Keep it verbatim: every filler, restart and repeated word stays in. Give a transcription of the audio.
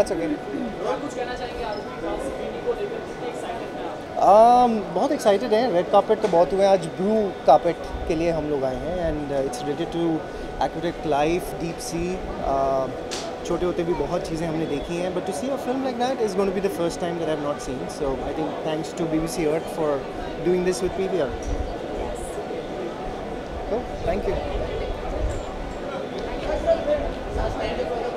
that's okay. कुछ कहना चाहेंगे आरोपी का स्क्रीनिंग को लेकर कितने एक्साइटेड हैं आप? um, बहुत एक्साइटेड हैं. रेड कार्पेट तो बहुत हुए हैं, आज ब्लू कार्पेट के लिए हम लोग आए हैं. And it's related to aquatic life, deep sea. छोटे होते भी बहुत चीज़ें हमने देखी हैं, but to see a film like that is going to be the first time that I have not seen. So I think thanks to B B C Earth for doing this with P V R. So, thank you.